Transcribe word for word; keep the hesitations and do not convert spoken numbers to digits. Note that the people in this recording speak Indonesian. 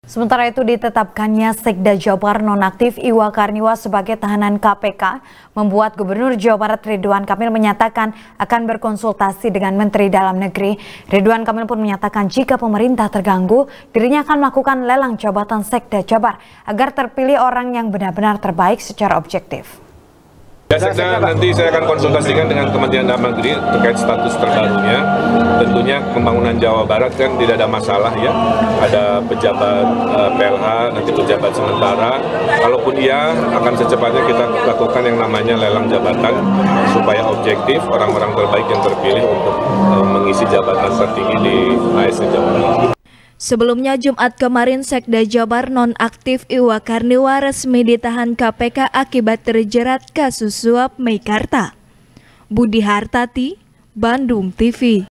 Sementara itu ditetapkannya Sekda Jawa Barat nonaktif Iwa Karniwa sebagai tahanan K P K membuat Gubernur Jawa Barat Ridwan Kamil menyatakan akan berkonsultasi dengan Menteri Dalam Negeri. Ridwan Kamil pun menyatakan jika pemerintah terganggu, dirinya akan melakukan lelang jabatan Sekda Jabar agar terpilih orang yang benar-benar terbaik secara objektif. Ya, Sekda nanti saya akan konsultasikan dengan Kementerian Dalam Negeri terkait status terbarunya. Tentunya pembangunan Jawa Barat kan tidak ada masalah ya. Ada pejabat uh, P L H, nanti pejabat sementara. Kalaupun iya, akan secepatnya kita lakukan yang namanya lelang jabatan supaya objektif orang-orang terbaik yang terpilih untuk uh, mengisi jabatan tertinggi di A S N Jawa Barat. Sebelumnya Jumat kemarin Sekda Jabar nonaktif Iwa Karniwa resmi ditahan K P K akibat terjerat kasus suap Meikarta. Budi Hartati, Bandung T V.